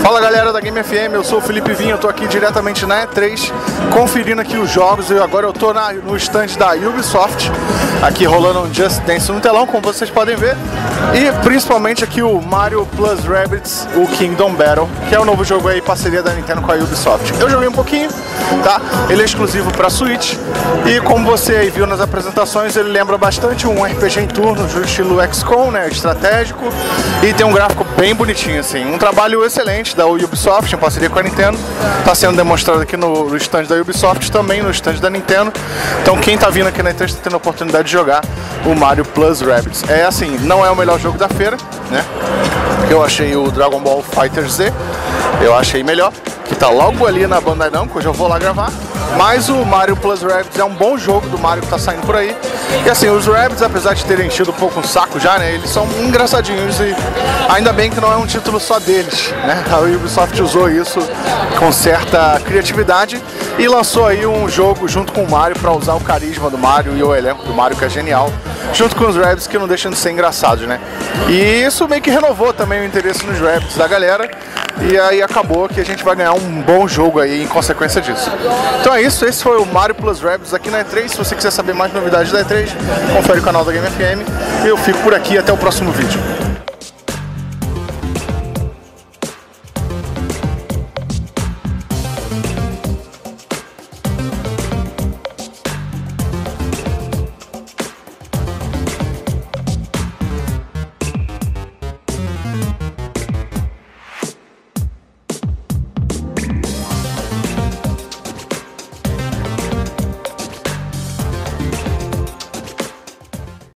Fala galera da Game FM, eu sou o Felipe Vinha, eu tô aqui diretamente na E3 conferindo aqui os jogos e agora eu tô no stand da Ubisoft, aqui rolando um Just Dance no telão, como vocês podem ver, e principalmente aqui o Mario Plus Rabbids, o Kingdom Battle, que é o novo jogo aí, parceria da Nintendo com a Ubisoft. Eu joguei um pouquinho, tá? Ele é exclusivo para Switch e como você aí viu nas apresentações, ele lembra bastante um RPG em turnos, do estilo XCOM, né, estratégico, e tem um gráfico bem bonitinho assim, um trabalho excelente da Ubisoft em parceria com a Nintendo, está sendo demonstrado aqui no stand da Ubisoft, também no stand da Nintendo. Então quem está vindo aqui na E3 está tendo a oportunidade de jogar o Mario Plus Rabbids. É assim, não é o melhor jogo da feira, né? Eu achei o Dragon Ball FighterZ, eu achei melhor, que tá logo ali na Bandai Namco, hoje eu vou lá gravar. Mas o Mario Plus Rabbids é um bom jogo do Mario que tá saindo por aí. E assim, os Rabbids, apesar de terem enchido um pouco o saco já, né, eles são engraçadinhos e ainda bem que não é um título só deles, né? A Ubisoft usou isso com certa criatividade e lançou aí um jogo junto com o Mario para usar o carisma do Mario e o elenco do Mario, que é genial, junto com os Rabbids, que não deixam de ser engraçados, né? E isso meio que renovou também o interesse nos Rabbids da galera. E aí acabou que a gente vai ganhar um bom jogo aí em consequência disso. Então é isso, esse foi o Mario Plus Rabbids aqui na E3. Se você quiser saber mais novidades da E3, confere o canal da Game FM. Eu fico por aqui, até o próximo vídeo.